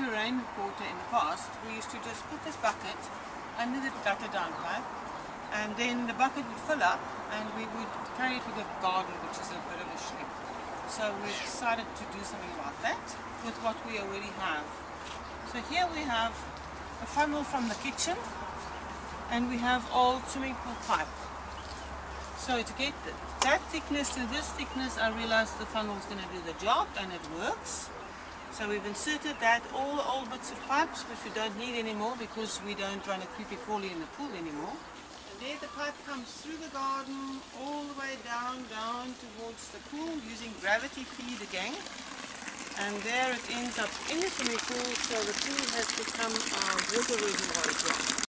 to rainwater in the past, we used to just put this bucket under the gutter downpipe, and then the bucket would fill up and we would carry it to the garden, which is a bit of a schlep. So we decided to do something about that with what we already have. So here we have a funnel from the kitchen, and we have old swimming pool pipe. So to get that thickness to this thickness, I realized the funnel is going to do the job, and it works. So we've inserted that, all the old bits of pipes which we don't need anymore because we don't run a creepy crawly in the pool anymore. And there the pipe comes through the garden all the way down towards the pool using gravity feed again. And there it ends up in the swimming pool, so the pool has become a water reservoir as well.